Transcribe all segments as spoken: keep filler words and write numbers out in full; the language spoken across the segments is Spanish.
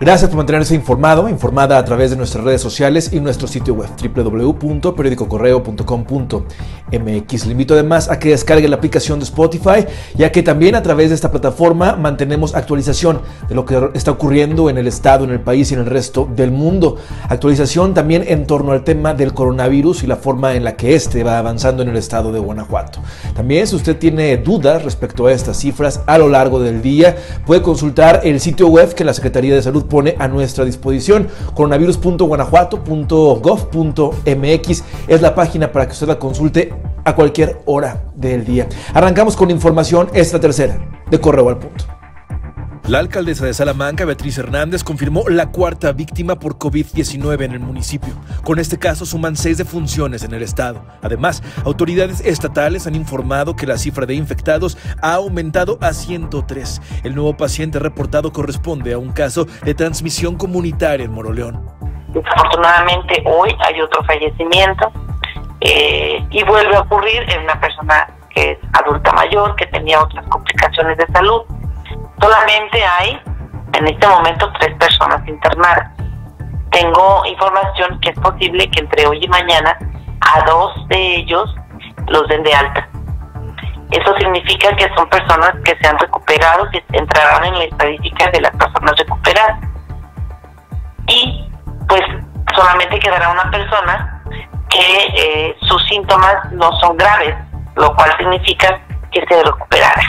Gracias por mantenerse informado, informada a través de nuestras redes sociales y nuestro sitio web doble u doble u doble u punto periódico correo punto com punto m x. Le invito además a que descargue la aplicación de Spotify, ya que también a través de esta plataforma mantenemos actualización de lo que está ocurriendo en el estado, en el país y en el resto del mundo. Actualización también en torno al tema del coronavirus y la forma en la que este va avanzando en el estado de Guanajuato. También, si usted tiene dudas respecto a estas cifras a lo largo del día, puede consultar el sitio web que la Secretaría de Salud pone a nuestra disposición. Coronavirus punto guanajuato punto gov punto m x es la página para que usted la consulte a cualquier hora del día. Arrancamos con información esta tercera de Correo al Punto. La alcaldesa de Salamanca, Beatriz Hernández, confirmó la cuarta víctima por COVID diecinueve en el municipio. Con este caso suman seis defunciones en el estado. Además, autoridades estatales han informado que la cifra de infectados ha aumentado a ciento tres. El nuevo paciente reportado corresponde a un caso de transmisión comunitaria en Moroleón. Desafortunadamente hoy hay otro fallecimiento eh, y vuelve a ocurrir en una persona que es adulta mayor, que tenía otras complicaciones de salud. Solamente hay en este momento tres personas internadas. Tengo información que es posible que entre hoy y mañana a dos de ellos los den de alta. Eso significa que son personas que se han recuperado, que entrarán en la estadística de las personas recuperadas. Y pues solamente quedará una persona que eh, sus síntomas no son graves, lo cual significa que se recuperará.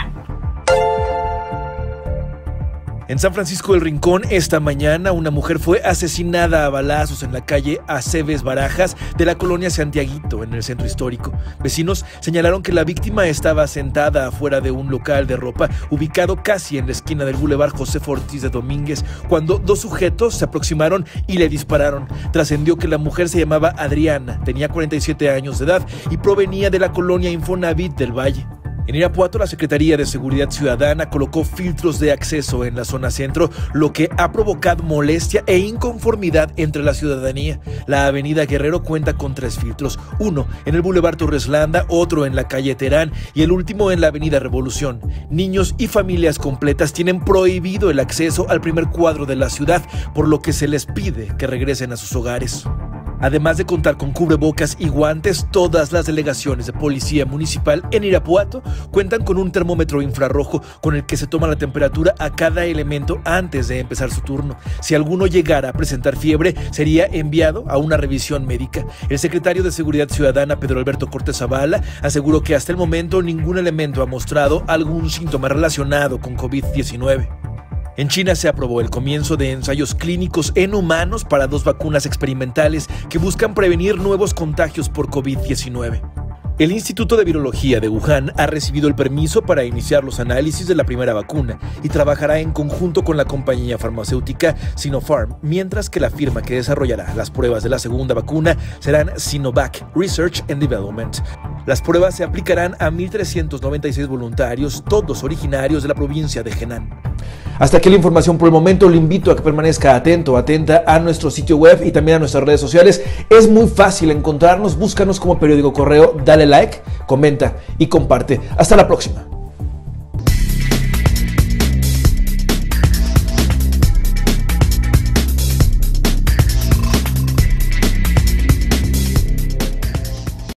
En San Francisco del Rincón, esta mañana, una mujer fue asesinada a balazos en la calle Aceves Barajas de la colonia Santiaguito, en el centro histórico. Vecinos señalaron que la víctima estaba sentada afuera de un local de ropa ubicado casi en la esquina del Boulevard José Ortiz de Domínguez, cuando dos sujetos se aproximaron y le dispararon. Trascendió que la mujer se llamaba Adriana, tenía cuarenta y siete años de edad y provenía de la colonia Infonavit del Valle. En Irapuato, la Secretaría de Seguridad Ciudadana colocó filtros de acceso en la zona centro, lo que ha provocado molestia e inconformidad entre la ciudadanía. La avenida Guerrero cuenta con tres filtros, uno en el Boulevard Torres Landa, otro en la calle Terán y el último en la avenida Revolución. Niños y familias completas tienen prohibido el acceso al primer cuadro de la ciudad, por lo que se les pide que regresen a sus hogares. Además de contar con cubrebocas y guantes, todas las delegaciones de policía municipal en Irapuato cuentan con un termómetro infrarrojo con el que se toma la temperatura a cada elemento antes de empezar su turno. Si alguno llegara a presentar fiebre, sería enviado a una revisión médica. El secretario de Seguridad Ciudadana, Pedro Alberto Cortés Zavala, aseguró que hasta el momento ningún elemento ha mostrado algún síntoma relacionado con COVID diecinueve. En China se aprobó el comienzo de ensayos clínicos en humanos para dos vacunas experimentales que buscan prevenir nuevos contagios por COVID diecinueve. El Instituto de Virología de Wuhan ha recibido el permiso para iniciar los análisis de la primera vacuna y trabajará en conjunto con la compañía farmacéutica Sinopharm, mientras que la firma que desarrollará las pruebas de la segunda vacuna serán Sinovac Research and Development. Las pruebas se aplicarán a mil trescientos noventa y seis voluntarios, todos originarios de la provincia de Henan. Hasta aquí la información por el momento. Le invito a que permanezca atento, atenta a nuestro sitio web y también a nuestras redes sociales. Es muy fácil encontrarnos, búscanos como Periódico Correo, dale like, comenta y comparte. Hasta la próxima.